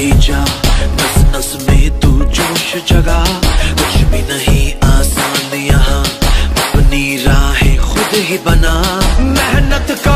ही जा, नस नस में तू जोश जगा। कुछ भी नहीं आसान यहाँ, अपनी राहें खुद ही बना। मेहनत का